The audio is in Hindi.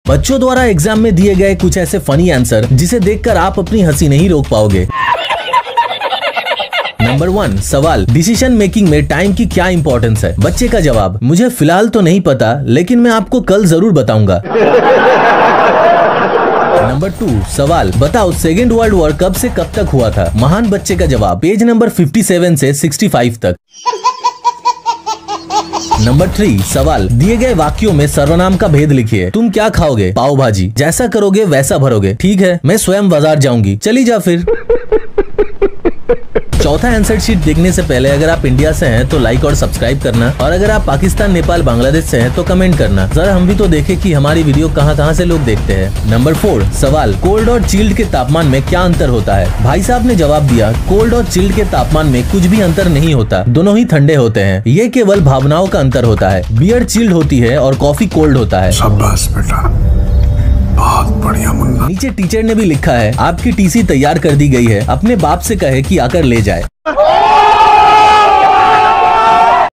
बच्चों द्वारा एग्जाम में दिए गए कुछ ऐसे फनी आंसर जिसे देखकर आप अपनी हंसी नहीं रोक पाओगे। नंबर 1 सवाल, डिसीजन मेकिंग में टाइम की क्या इंपॉर्टेंस है? बच्चे का जवाब, मुझे फिलहाल तो नहीं पता, लेकिन मैं आपको कल जरूर बताऊंगा। नंबर 2 सवाल, बताओ सेकेंड वर्ल्ड वॉर कब से कब तक हुआ था? महान बच्चे का जवाब, पेज नंबर 57 से 65 तक। नंबर 3 सवाल, दिए गए वाक्यों में सर्वनाम का भेद लिखिए। तुम क्या खाओगे? पाव भाजी। जैसा करोगे वैसा भरोगे। ठीक है, मैं स्वयं बाजार जाऊंगी। चली जा फिर। चौथा आंसर शीट देखने से पहले अगर आप इंडिया से हैं तो लाइक और सब्सक्राइब करना, और अगर आप पाकिस्तान, नेपाल, बांग्लादेश से हैं तो कमेंट करना। जरा हम भी तो देखें कि हमारी वीडियो कहां से लोग देखते हैं। नंबर 4 सवाल, कोल्ड और चिल्ड के तापमान में क्या अंतर होता है? भाई साहब ने जवाब दिया, कोल्ड और चिल्ड के तापमान में कुछ भी अंतर नहीं होता, दोनों ही ठंडे होते हैं। ये केवल भावनाओं का अंतर होता है। बियर चिल्ड होती है और कॉफी कोल्ड होता है। शाबाश बेटा, बहुत बढ़िया मुन्ना। नीचे टीचर ने भी लिखा है, आपकी टीसी तैयार कर दी गई है, अपने बाप से कहे कि आकर ले जाए।